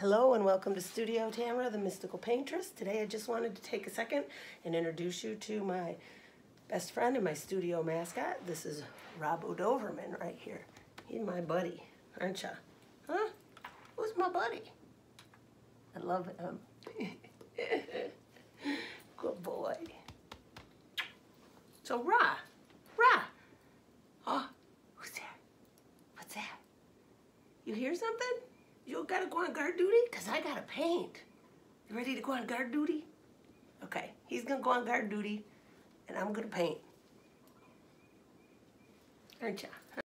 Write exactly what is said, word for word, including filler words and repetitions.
Hello and welcome to Studio Tamera, the Mystical Paintress. Today I just wanted to take a second and introduce you to my best friend and my studio mascot. This is Bo Doberman right here. He's my buddy, aren't ya? Huh? Who's my buddy? I love him. Good boy. So Ra, Ra. Oh, who's that? What's that? You hear something? You gotta go on guard duty? Cause I gotta paint. You ready to go on guard duty? Okay, he's gonna go on guard duty and I'm gonna paint. Aren't ya?